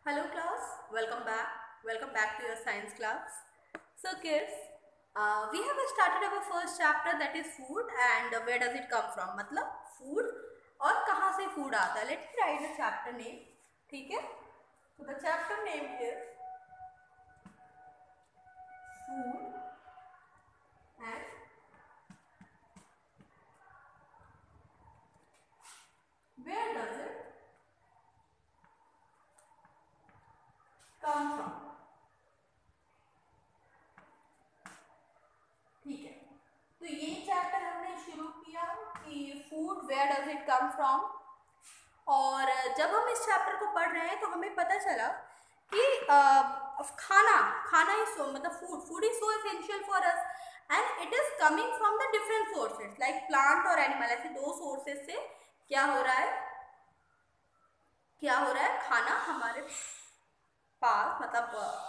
Hello class, welcome back. Welcome back to your science class. So kids, we have started our first chapter, that is food, and where does it come from? मतलब food और कहाँ से food आता है. Let me write the chapter name. ठीक है? So the chapter name is food and where does it come from? ठीक है, तो ये चैप्टर हमने शुरू किया कि food where does it come from. और जब हम इस चैप्टर को पढ़ रहे हैं तो हमें पता चला कि खाना खाना इज सो मतलब food is so essential for us and it is coming from the different sources like plant और एनिमल. ऐसे दो सोर्सेज से क्या हो रहा है खाना हमारे पास, मतलब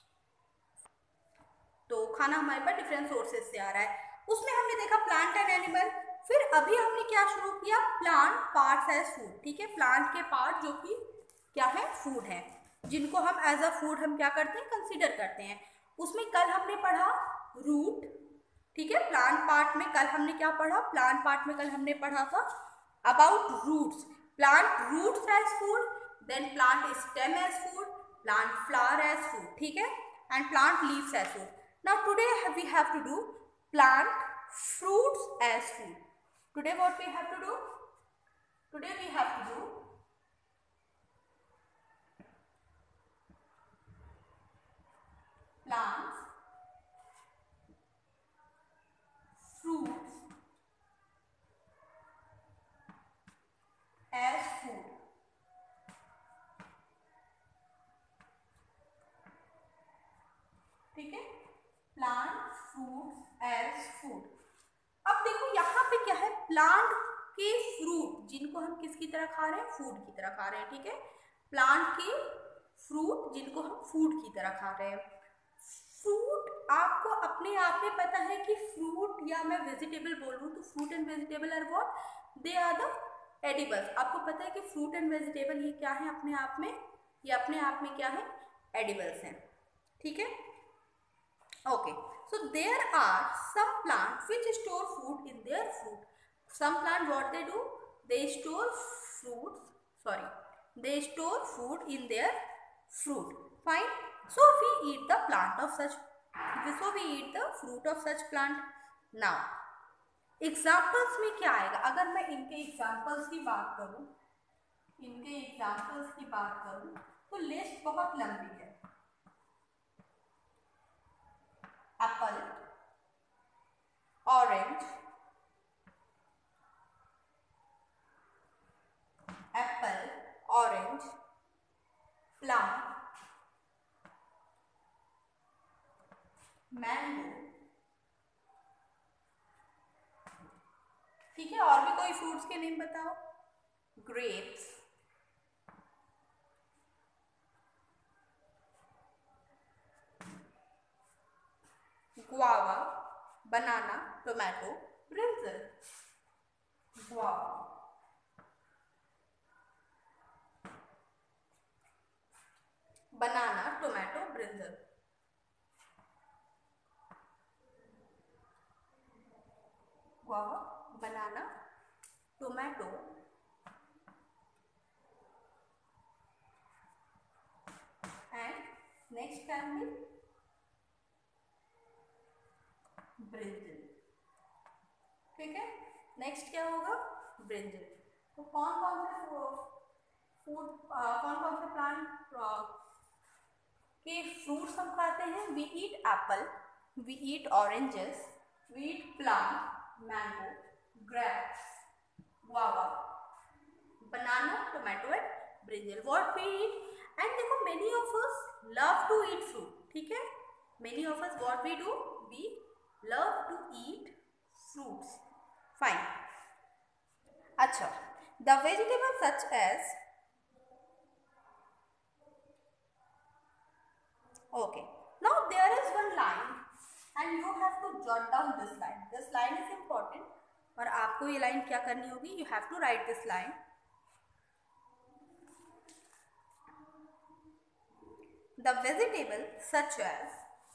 तो खाना हमारे पास डिफरेंट सोर्सेज से आ रहा है. उसमें हमने देखा प्लांट एंड एनिमल. फिर अभी हमने क्या शुरू किया, प्लांट पार्ट्स एज फूड. ठीक है, प्लांट के पार्ट जो कि क्या है, फूड है, जिनको हम एज अ फूड हम क्या करते हैं, कंसीडर करते हैं. उसमें कल हमने पढ़ा रूट. ठीक है, प्लांट पार्ट में कल हमने क्या पढ़ा, प्लांट पार्ट में कल हमने पढ़ा था about roots. Plant roots as food, then plant stem as food, plant flower as food. ठीक है, and plant leaves as food. Now today we have to do plant fruits as food. Today what we have to do? Today we have to do plants, fruits as food. ठीक है, plant fruits as food. अब देखो यहाँ पे क्या है, plant के fruit जिनको हम किसकी तरह खा रहे हैं, फूड की तरह खा रहे हैं. ठीक है, प्लांट के फ्रूट जिनको हम फूड की तरह खा रहे हैं. फ्रूट आपको अपने आप में पता है कि फ्रूट या मैं वेजिटेबल बोल रहा हूँ तो fruit and vegetable are what, they are the edibles. आपको पता है कि फ्रूट एंड वेजिटेबल ये क्या है अपने आप में, ये अपने आप में क्या है, एडिबल्स हैं. ठीक है, okay, so there are some plants which store food in their fruit. Some plant what they do, they store food in their fruit. Fine, so we eat the fruit of such plant. Now examples में क्या आएगा, अगर मैं इनके examples की बात करूं तो लिस्ट बहुत लंबी है. Apple, orange, plum, mango. ठीक है, और भी कोई फ्रूट्स के नेम बताओ. Grapes, guava, banana, tomato, brinjal. Guava, banana, tomato, brinjal. Guava, banana, tomato, and next can be brinjal. ठीक है, नेक्स्ट क्या होगा, ब्रिंजल. तो कौन कौन से प्लांट के फ्रूट्स हम खाते हैं. We eat apple, we eat oranges, we eat plum, mango, grapes, guava, banana, tomato and brinjal. What we eat, and देखो many of us love to eat fruit. ठीक है, many of us what we do, we love to eat fruits. Fine. अच्छा, the vegetables such as, okay, now there is one line and you have to jot down this line. This line is important और आपको ये line क्या करनी होगी, you have to write this line. The vegetable such as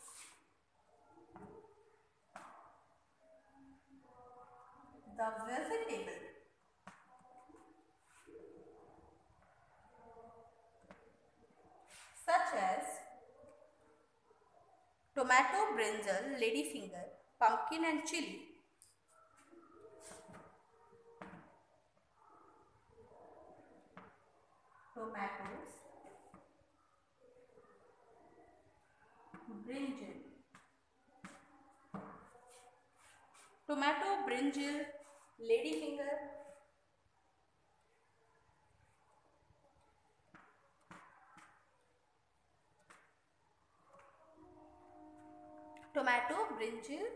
the vegetable such as tomato, brinjal, ladyfinger, pumpkin and chili tomatoes, brinjal, tomato, brinjal, ladyfinger, tomato, brinjal,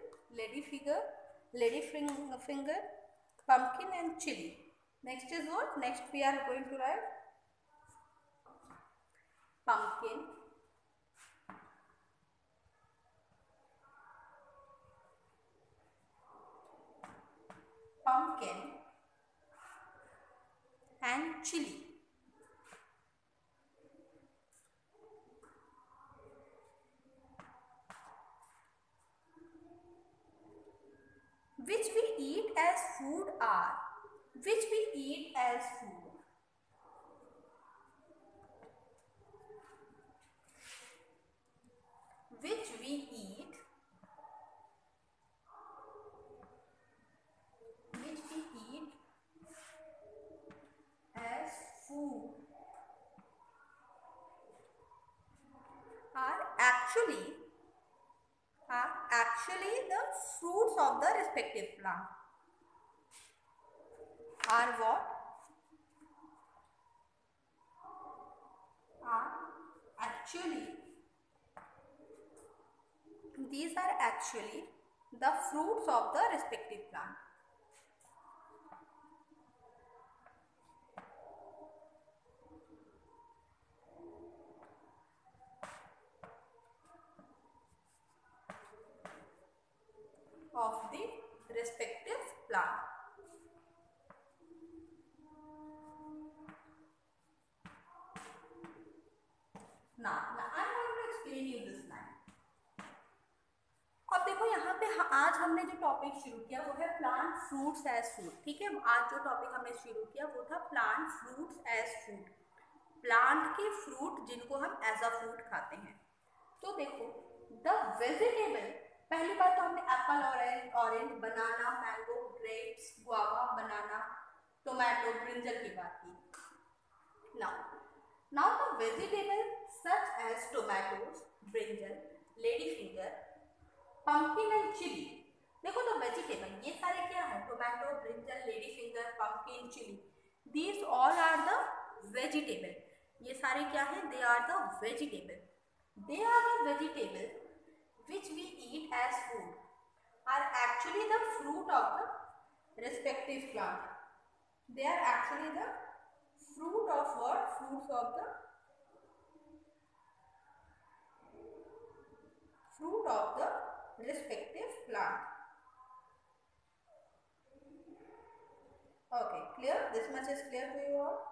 ladyfinger, pumpkin and chili. Next is what? Next we are going to write pumpkin, pumpkin and chili. Which we eat as food are, which we eat as food, which we eat, which we eat as food are actually the fruits of the respective plant. Are what? Are actually, these are actually the fruits of the respective plant. Of the respective plant. Now I'm going to explain you this line. अब देखो यहाँ पे आज हमने जो topic शुरू किया वो है प्लांट फ्रूट्स एज फूड. ठीक है, आज जो टॉपिक हमने शुरू किया वो था plant fruits as food. Plant के फ्रूट जिनको हम एज अ फूड खाते हैं. तो देखो द वेजिटेबल, पहली बात तो हमने apple, orange, banana, mango, grapes, guava, banana, tomato, brinjal की बात की. Now the vegetable such as tomatoes, brinjal, ladyfinger, pumpkin and chilli. देखो तो वेजिटेबल ये सारे क्या है? Tomato, brinjal, ladyfinger, pumpkin, chilli. These all are the vegetable. ये सारे क्या है? They are the vegetable. They are the vegetable which we eat as food are actually the fruit of the respective plant. They are actually the fruit of what? Fruits of the fruit of the respective plant. Okay, clear? This much is clear to you all?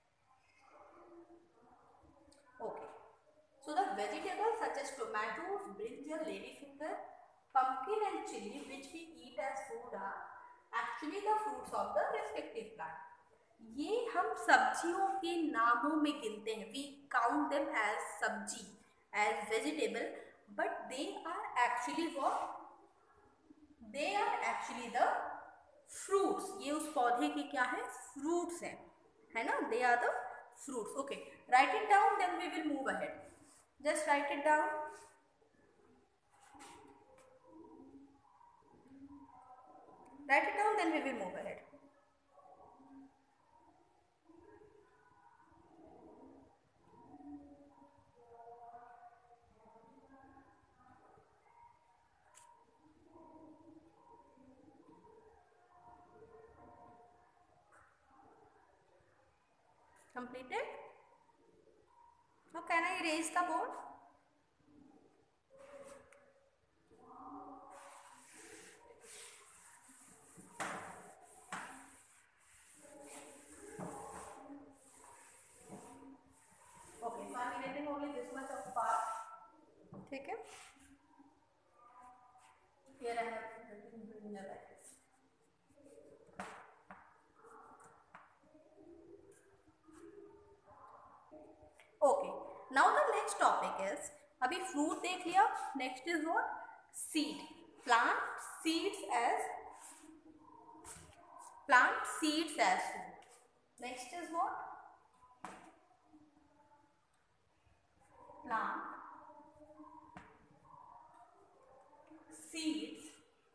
Okay. So the vegetables such as tomatoes, brinjal, ladyfinger, pumpkin and chili which we eat as food are actually the fruits of the respective plant. ये हम सब्जियों के नामों में गिनते हैं. We count them as सब्जी, as vegetable, but they are actually what? They are actually the fruits. ये उस पौधे के क्या है? Fruits हैं, है ना? They are the fruits. Okay, write it down, then we will move ahead. Just write it down. Write it down, then we will move ahead. Completed? Now can I erase the board? Okay, so I am erasing only this much of part. Okay. Here I have written the values. Okay. Now the next topic is, अभी fruit देख लिया, next is what, seed. Plant seeds as food. Next is what? Plant seeds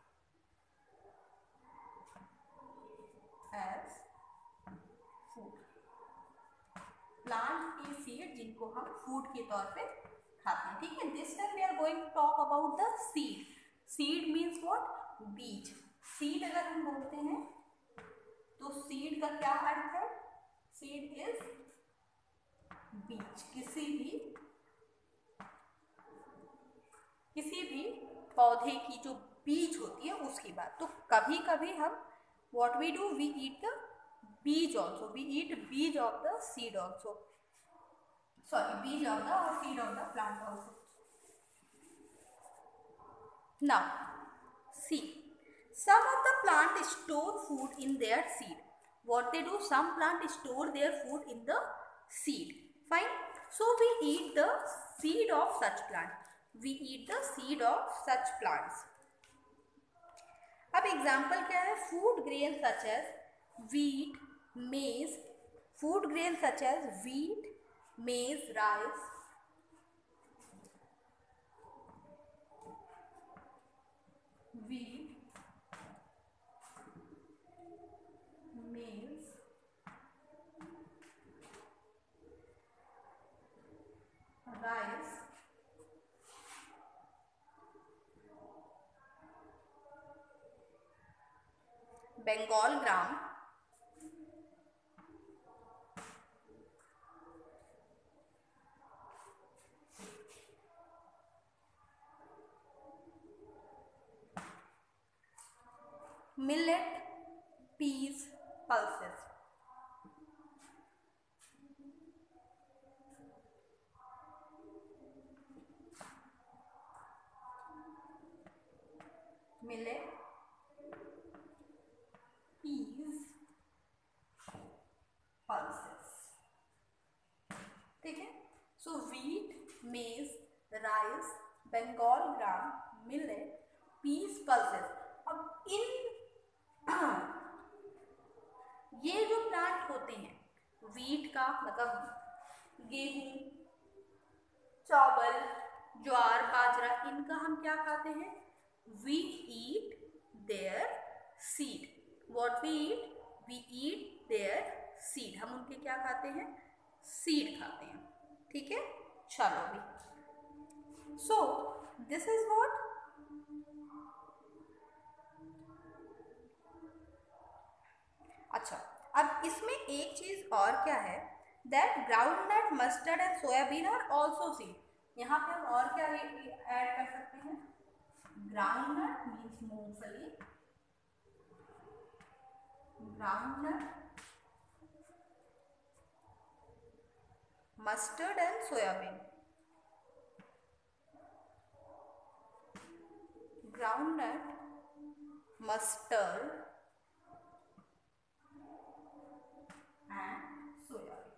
as food. Plant की seed जिनको हम food के तौर पे खाते हैं. ठीक है. This time we are going to talk about the seed. Seed means what? बीज. सीड अगर हम बोलते हैं तो सीड का क्या अर्थ है? सीड इज बीज. किसी भी पौधे की जो बीज होती है उसकी बात. तो कभी कभी हम what we do, we eat the बीज ऑल्सो. वी ईट बीज of the seed also. Sorry, बीज ऑफ द और seed of the plant also. Now, see, some of the plant store food in their seed. What they do? Some plant store their food in the seed. Fine. So we eat the seed of such plant. We eat the seed of such plants. अब example क्या है? Food grain such as wheat, maize. Food grain such as wheat, maize, rice. Wheat, maize, rice, Bengal gram, millet, peas, pulses. Millet, peas, pulses. ठीक है. So wheat, maize, rice, Bengal gram, millet, peas, pulses. अब ये जो plant होते हैं, wheat का मतलब गेहूं, चावल, ज्वार, बाजरा, इनका हम क्या खाते हैं? We eat their seed. What we eat? We eat their seed. हम उनके क्या खाते हैं? सीड खाते हैं. ठीक है. चलो भी. So this is what? अच्छा, अब इसमें एक चीज और क्या है? That groundnut, mustard and soybean are also seed. यहाँ पे हम और क्या ऐड कर सकते हैं? ग्राउंडनट मीन्स मूंगफली, groundnut, mustard and soybean. Groundnut, mustard and soybean.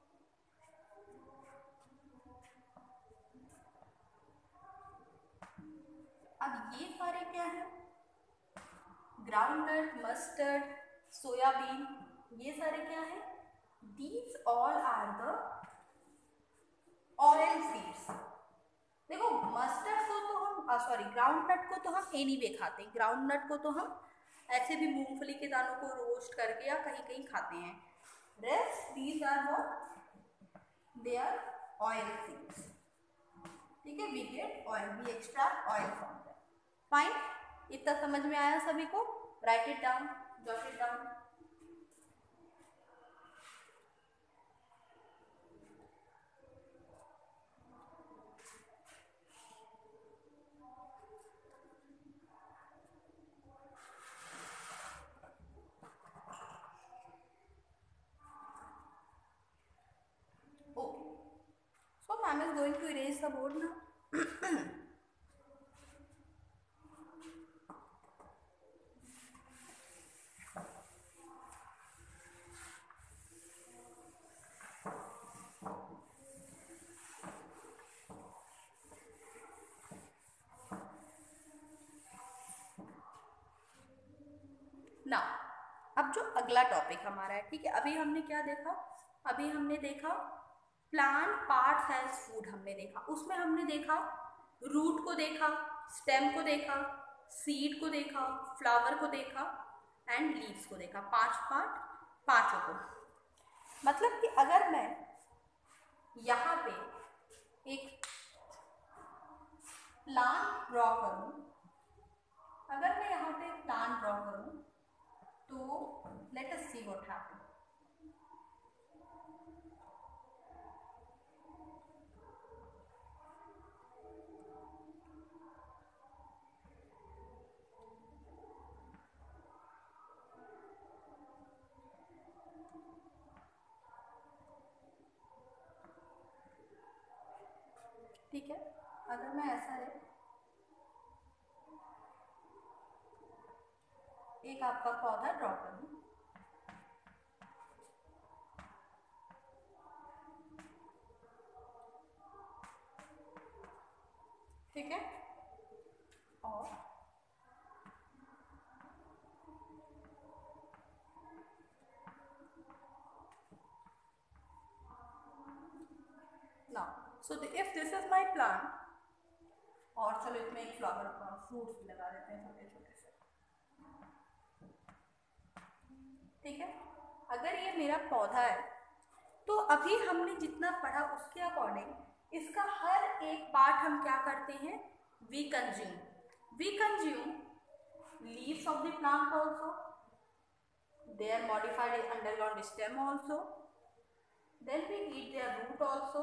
अब ये सारे क्या है? ग्राउंडनट, मस्टर्ड, सोयाबीन, ये सारे क्या है? These all are the oil seeds. देखो, मस्टर्ड को तो हम ग्राउंडनट को तो हम एनीवे खाते हैं. ग्राउंडनट को तो हम ऐसे भी मूंगफली के दानों को रोस्ट करके या कहीं कहीं खाते हैं. Rest these are what? They are oil seeds. ठीक है. We get oil, we extract oil from them. Fine. इतना समझ में आया सभी को? Write it down, jot it down. I'm going to erase the board now. अब जो अगला टॉपिक हमारा है, ठीक है, अभी हमने क्या देखा, अभी हमने देखा प्लांट पार्ट्स एज फूड हमने देखा, उसमें हमने देखा रूट को देखा, स्टेम को देखा, सीड को देखा, फ्लावर को देखा एंड लीव्स को देखा, 5 पार्ट, पांचों को। मतलब कि अगर मैं यहाँ पे एक प्लांट ड्रॉ करूँ, अगर मैं यहाँ पे एक प्लांट ड्रॉ करूँ तो let us see what happen. ठीक है, अगर मैं ऐसा है एक आपका पौधा ड्रॉ करूँ, ठीक है, और now so if this is my plant, और चलो इसमें एक फ्लावर फ्रूट्स भी लगा देते हैं छोटे छोटे से, ठीक है। अगर ये मेरा पौधा है तो अभी हमने जितना पढ़ा उसके अकॉर्डिंग इसका हर एक पार्ट हम क्या करते हैं, we consume leaves of the plant also, they are modified underground stem also, then we eat their root also,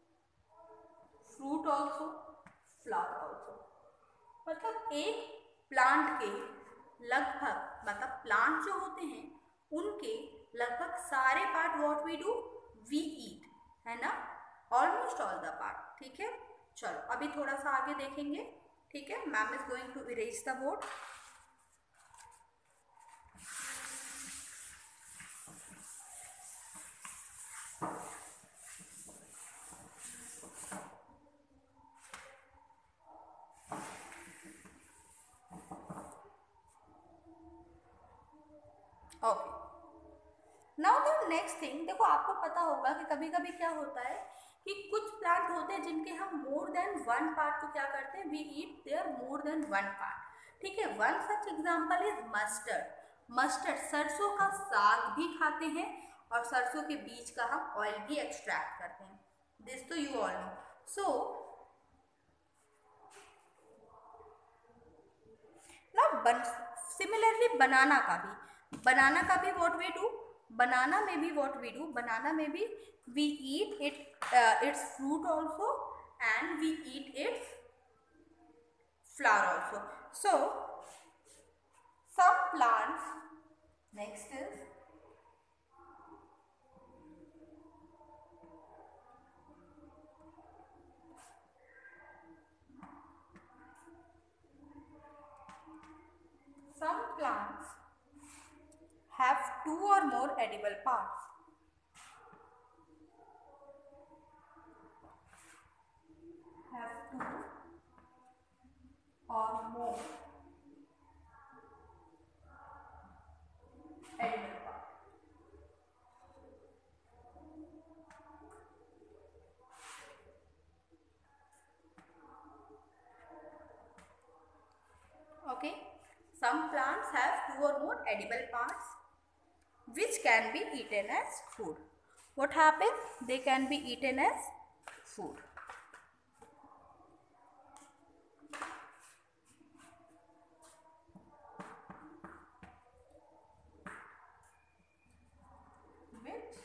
fruit also, flower also। मतलब एक प्लांट के लगभग, मतलब प्लांट जो होते हैं उनके लगभग सारे part what we do, we eat, है ना, ऑलमोस्ट ऑल द पार्ट, ठीक है। चलो अभी थोड़ा सा आगे देखेंगे, ठीक है। Ma'am is going to erase the board. Okay, now the next thing, देखो आपको पता होगा कि कभी कभी क्या होता है कि कुछ प्लांट होते हैं जिनके हम मोर देन वन पार्ट को क्या करते हैं, we eat their more than one part, ठीक है। One such example is mustard. Mustard सरसों का साग भी खाते हैं और सरसों के बीज का हम ऑयल भी एक्सट्रैक्ट करते हैं, दिस तो you all know. So now similarly banana का भी what we do, banana may be what we do, banana may be we eat its fruit also and we eat its flower also। So some plants, next is some plants have 2 or more edible parts, have 2 or more edible parts। Okay, some plants have 2 or more edible parts which can be eaten as food। What happens? They can be eaten as food। Which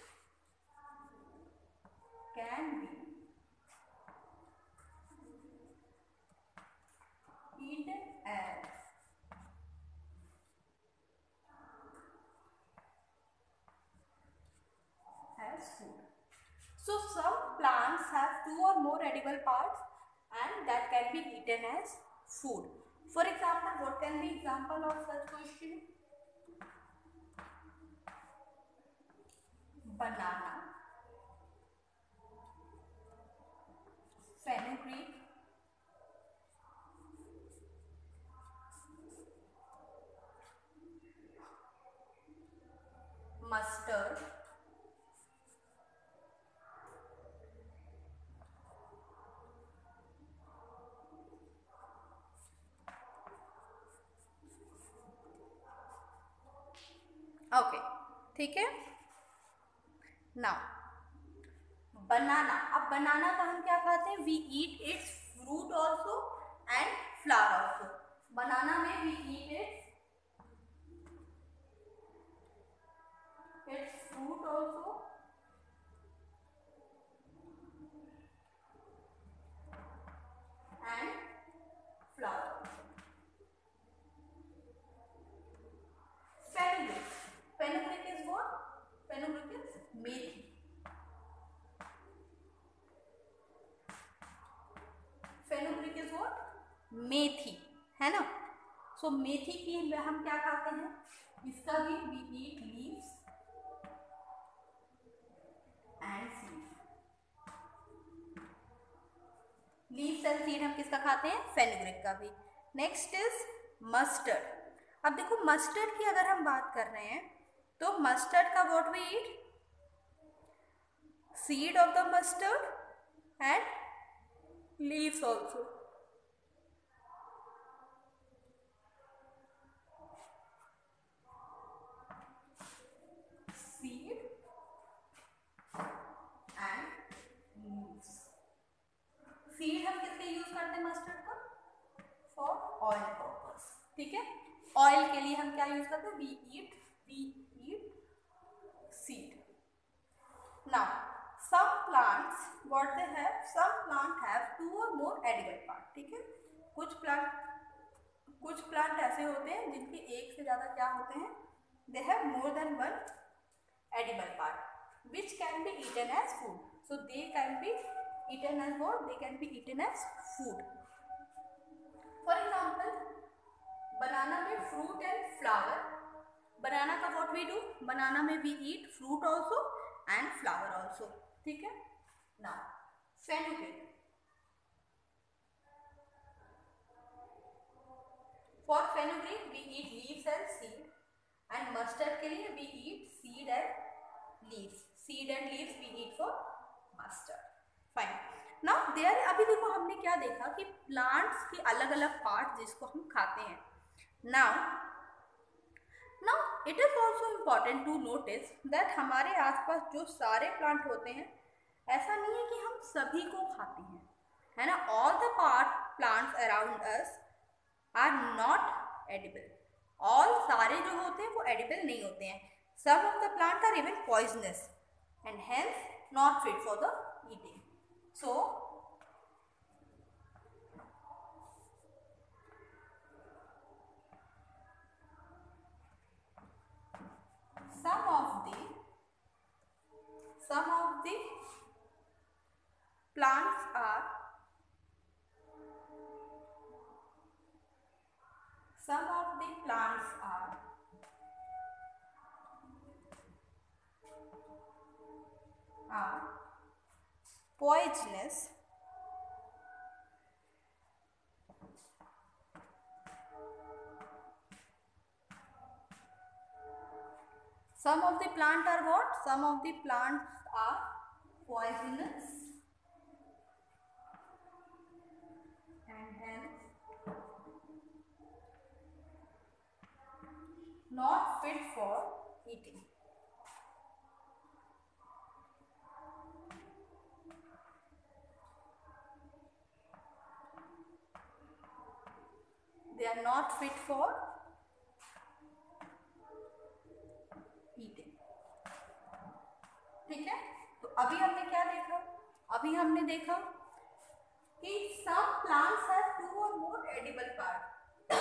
can be eaten as food। So some plants have 2 or more edible parts and that can be eaten as food। For example, what can be example of such question? Banana, fenugreek, mustard, okay, ठीक है। Now बनाना, अब बनाना का हम क्या खाते हैं, we eat its fruit also and flower also. Banana में we eat its fruit also and flower also. Fenugreek, fenugreek is what, fenugreek is मेथी। फेनुग्रीक इज व्हाट, मेथी, है ना। सो मेथी की हम क्या खाते हैं, इसका भी we eat leaves and seed. Leaves and seed हम किसका खाते हैं, फेनुग्रीक का भी। Next is mustard. अब देखो मस्टर्ड की अगर हम बात कर रहे हैं तो मस्टर्ड का what we eat, seed of the mustard and leaves also. Seed and leaves. Seed हम किसके यूज करते हैं मस्टर्ड का, फॉर ऑयल पर्पस, ठीक है। ऑयल के लिए हम क्या यूज करते हैं, we eat seed. Now some plants what they have, some plant have two or more edible part, ठीक है। कुछ प्लांट ऐसे होते हैं जिनके एक से ज्यादा क्या होते हैं, they have more than one edible part which can be eaten as food, so they can be eaten as what, they can be eaten as food. For example banana में fruit and flower, banana का what we do, banana में we eat fruit also and flower also, ठीक है। Now fenugreek, for fenugreek we eat leaves and seed, and mustard के लिए we eat seed and leaves, seed and leaves we eat for mustard. Fine. Now there, अभी देखो हमने क्या देखा कि प्लांट्स के अलग अलग पार्ट जिसको हम खाते हैं। Now it is also important to notice that हमारे आसपास जो सारे प्लांट होते हैं ऐसा नहीं है कि हम सभी को खाते हैं, है ना। All the plants around us are not edible, all सारे जो होते हैं वो एडिबल नहीं होते हैं। Some of the plant are even poisonous and hence not fit for the eating. So some of the plants are poisonous some of the plant are what, some of the plants are poisonous and hence not fit for eating. They are not fit for eating, ठीक है। तो अभी हमने क्या देखा, अभी हमने देखा कि some plants have two or more edible parts।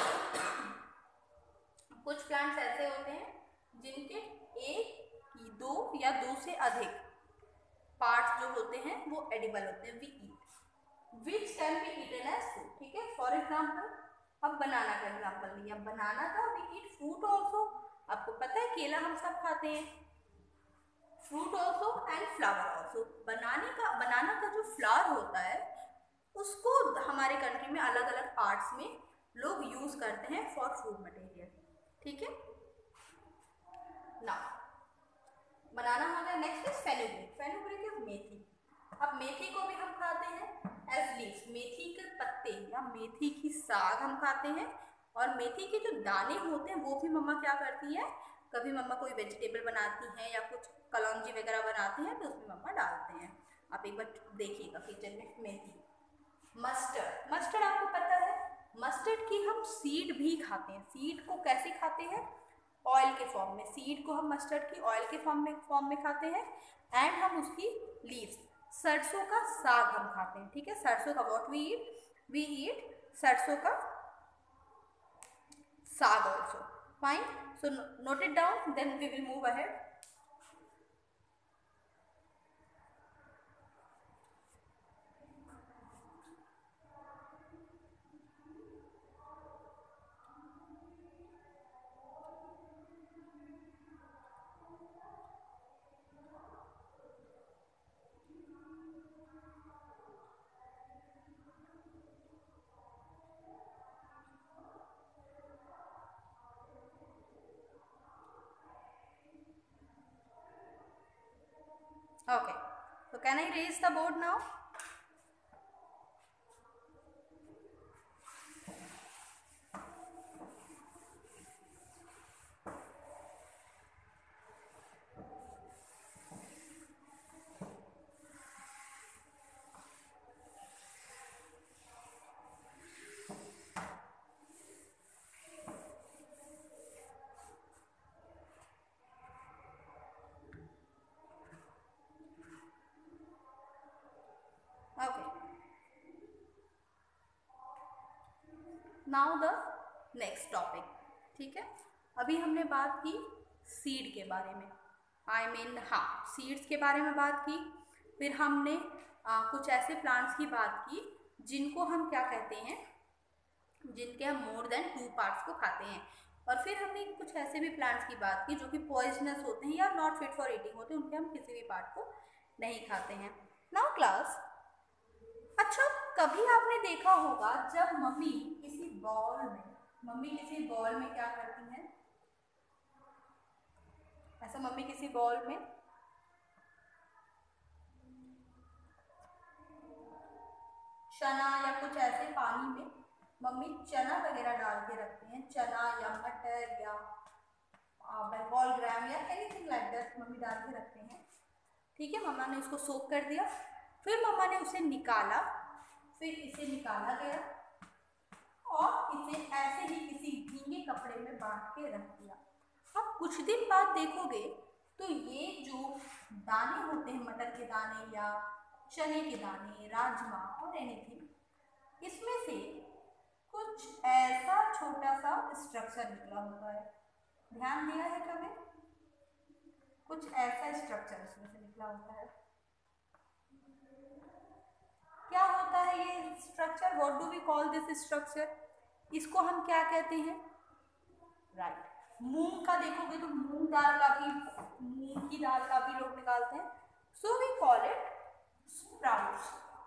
कुछ प्लांट्स ऐसे होते हैं जिनके एक, दो या दो से अधिक पार्ट्स जो होते हैं वो एडिबल होते हैं, we eat, which can be eaten as food, ठीक है। फॉर एग्जाम्पल अब बनाना का एग्जाम्पल लिया, बनाना का वी ईट फ्रूट ऑल्सो, आपको पता है केला हम सब खाते हैं, fruit also and flower also. Banana का जो फ्लावर होता है उसको हमारे कंट्री में अलग अलग पार्ट्स में लोग यूज करते हैं फॉर फूड मटेरियल, ठीक है। नाउ बनाना हो गया। Next is fenugreek. Fenugreek is मेथी। अब मेथी को भी हम खाते हैं एज लीव्स, मेथी के पत्ते या मेथी की साग हम खाते हैं। और मेथी के जो दाने होते हैं वो भी मम्मा क्या करती है, कभी मम्मा कोई वेजिटेबल बनाती हैं या कुछ कलौंजी वगैरह बनाती हैं तो उसमें मम्मा डालते हैं। आप एक बार देखिएगा किचन में। मेथी। मस्टर्ड। मस्टर्ड आपको पता है, मस्टर्ड की हम सीड भी खाते हैं। सीड को कैसे खाते हैं, ऑयल के फॉर्म में। सीड को हम मस्टर्ड की ऑयल के फॉर्म में खाते हैं। एंड हम उसकी लीव्स, सरसों का साग हम खाते हैं। ठीक है, सरसों का व्हाट वी ईट सरसों का साग also. Fine, so note it down, then we will move ahead. Okay, so can I raise the board now? Okay, now the next topic. ठीक है, अभी हमने बात की सीड के बारे में, हाँ, सीड्स के बारे में बात की। फिर हमने कुछ ऐसे प्लांट्स की बात की जिनको हम क्या कहते हैं, जिनके हम मोर देन 2 पार्ट्स को खाते हैं। और फिर हमने कुछ ऐसे भी प्लांट्स की बात की जो कि पॉइजनस होते हैं या नॉट फिट फॉर ईटिंग होते हैं, उनके हम किसी भी पार्ट को नहीं खाते हैं। नाउ क्लास, अच्छा, कभी आपने देखा होगा जब मम्मी किसी बॉल में क्या करती हैं, ऐसा मम्मी किसी बॉल में चना या कुछ ऐसे पानी में मम्मी चना वगैरह डाल के रखते हैं, चना या मटर या बंगाल ग्राम या एनीथिंग लाइक दैट मम्मी डाल के रखते हैं। ठीक है, मम्मा ने उसको सोक कर दिया, फिर मम्मा ने उसे निकाला, फिर इसे निकाला गया और इसे ऐसे ही किसी भीगे कपड़े में बांध के रख दिया। अब कुछ दिन बाद देखोगे तो ये जो दाने होते हैं, मटर के दाने या चने के दाने, राजमा और एनीथिंग, इसमें से कुछ ऐसा छोटा सा स्ट्रक्चर निकला होता है। ध्यान दिया है कभी? कुछ ऐसा स्ट्रक्चर इसमें से निकला होता है। क्या होता है ये structure? What do we call this structure? इसको हम क्या कहते हैं? राइट, मूंग का देखोगे तो मूंग की दाल का भी लोग निकालते हैं। So we call it sprouts.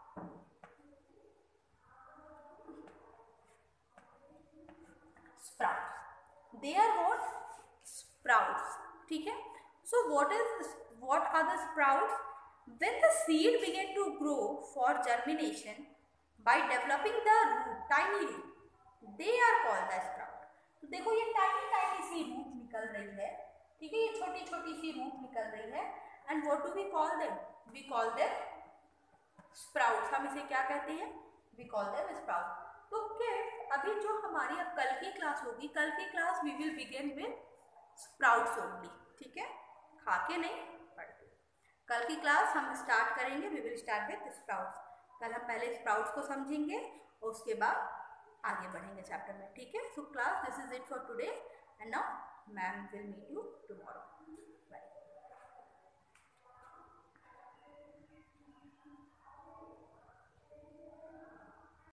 Sprouts, they are what? Sprouts. ठीक है, सो what are the sprouts? When the seed began to grow for germination by developing the root, tiny root, they are called the sprout. तो देखो ये tiny सी root निकल रही है। ठीक है, ये छोटी छोटी सी रूट निकल रही है। And what do we call them? We call them sprouts. हम इसे क्या कहते हैं? We call them sprout. तो किड्स, अभी जो हमारी अब कल की क्लास होगी, कल की class we will begin with sprouts only. ठीक है, खा के नहीं, पढ़ के। कल की क्लास हम स्टार्ट करेंगे, we will start with sprouts. कल हम पहले स्प्राउट्स को समझेंगे और उसके बाद आगे बढ़ेंगे चैप्टर में। ठीक है, so class, this is it for today and now ma'am will meet you tomorrow.